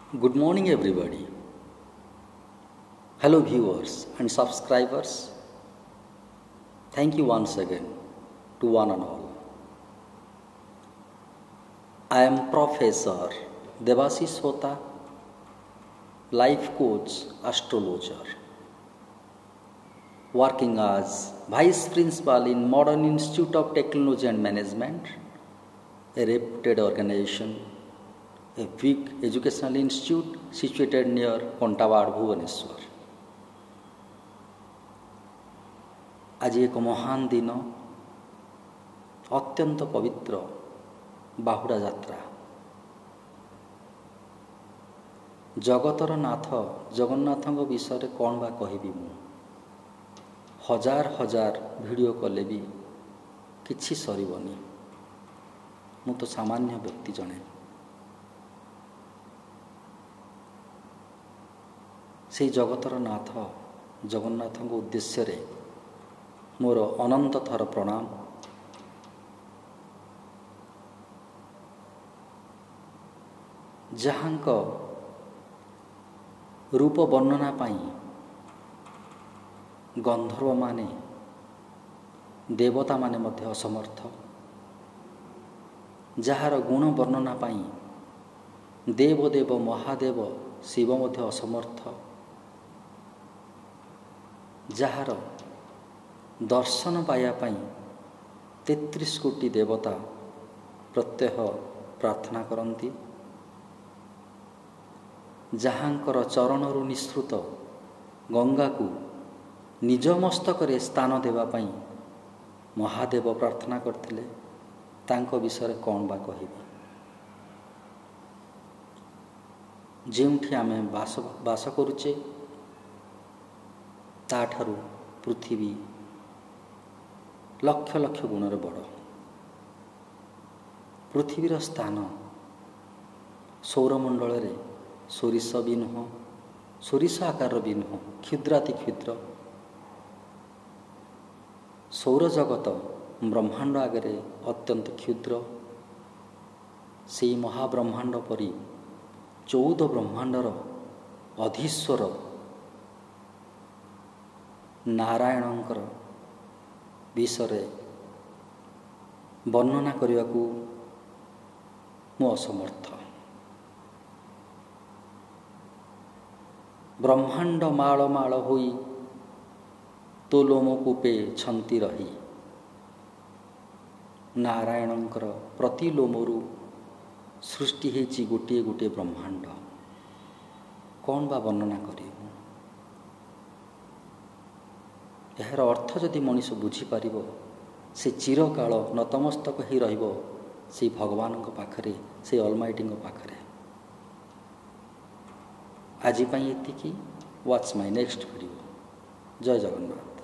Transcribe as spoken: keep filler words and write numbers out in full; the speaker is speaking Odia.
Good morning, everybody. Hello, viewers and subscribers. Thank you once again to one and all. I am Professor Devashish Hota, life coach, astrologer, working as Vice Principal in Modern Institute of Technology and Management, a reputed organization, a big educational institute situated near Kontawad, Bhubaneswar. ଆଜି ଏକ ମହାନ ଦିନ, ଅତ୍ୟନ୍ତ ପବିତ୍ର ବାହୁଡ଼ା ଯାତ୍ରା। ଜଗତର ନାଥ ଜଗନ୍ନାଥଙ୍କ ବିଷୟରେ କ'ଣ ବା କହିବି ମୁଁ? ହଜାର ହଜାର ଭିଡ଼ିଓ କଲେ ବି କିଛି ସରିବନି। ମୁଁ ତ ସାମାନ୍ୟ ବ୍ୟକ୍ତି ଜଣେ। ସେହି ଜଗତର ନାଥ ଜଗନ୍ନାଥଙ୍କ ଉଦ୍ଦେଶ୍ୟରେ ମୋର ଅନନ୍ତ ଥର ପ୍ରଣାମ। ଯାହାଙ୍କ ରୂପ ବର୍ଣ୍ଣନା ପାଇଁ ଗନ୍ଧର୍ବମାନେ ଦେବତାମାନେ ମଧ୍ୟ ଅସମର୍ଥ, ଯାହାର ଗୁଣ ବର୍ଣ୍ଣନା ପାଇଁ ଦେବଦେବ ମହାଦେବ ଶିବ ମଧ୍ୟ ଅସମର୍ଥ, ଯାହାର ଦର୍ଶନ ପାଇବା ପାଇଁ ତେତ୍ରିଶ କୋଟି ଦେବତା ପ୍ରତ୍ୟହ ପ୍ରାର୍ଥନା କରନ୍ତି, ଯାହାଙ୍କର ଚରଣରୁ ନିଃସୃତ ଗଙ୍ଗାକୁ ନିଜ ମସ୍ତକରେ ସ୍ଥାନ ଦେବା ପାଇଁ ମହାଦେବ ପ୍ରାର୍ଥନା କରିଥିଲେ, ତାଙ୍କ ବିଷୟରେ କ'ଣ ବା କହିବି? ଯେଉଁଠି ଆମେ ବାସ ବାସ କରୁଛେ ତାଠାରୁ ପୃଥିବୀ ଲକ୍ଷ ଲକ୍ଷ ଗୁଣରେ ବଡ଼। ପୃଥିବୀର ସ୍ଥାନ ସୌରମଣ୍ଡଳରେ ସୋରିଷ ବି ନୁହଁ, ସୋରିଷ ଆକାରର ବି ନୁହଁ, କ୍ଷୁଦ୍ରାତି କ୍ଷୁଦ୍ର। ସୌରଜଗତ ବ୍ରହ୍ମାଣ୍ଡ ଆଗରେ ଅତ୍ୟନ୍ତ କ୍ଷୁଦ୍ର। ସେହି ମହାବ୍ରହ୍ମାଣ୍ଡ ପରି ଚଉଦ ବ୍ରହ୍ମାଣ୍ଡର ଅଧୀଶ୍ୱର ନାରାୟଣଙ୍କର ବିଷୟରେ ବର୍ଣ୍ଣନା କରିବାକୁ ମୁଁ ଅସମର୍ଥ। ବ୍ରହ୍ମାଣ୍ଡ ମାଳ ମାଳ ହୋଇ ତୋ ଲୋମ କୂପେ ଛନ୍ତି ରହି। ନାରାୟଣଙ୍କର ପ୍ରତି ଲୋମରୁ ସୃଷ୍ଟି ହେଇଛି ଗୋଟିଏ ଗୋଟିଏ ବ୍ରହ୍ମାଣ୍ଡ। କ'ଣ ବା ବର୍ଣ୍ଣନା କରିବି ମୁଁ? ଏହାର ଅର୍ଥ ଯଦି ମଣିଷ ବୁଝିପାରିବ, ସେ ଚିରକାଳ ନତମସ୍ତକ ହୋଇ ରହିବ ସେଇ ଭଗବାନଙ୍କ ପାଖରେ, ସେଇ ଅଲମାଇଟିଙ୍କ ପାଖରେ। ଆଜି ପାଇଁ ଏତିକି। Watch my next video. ଜୟ ଜଗନ୍ନାଥ।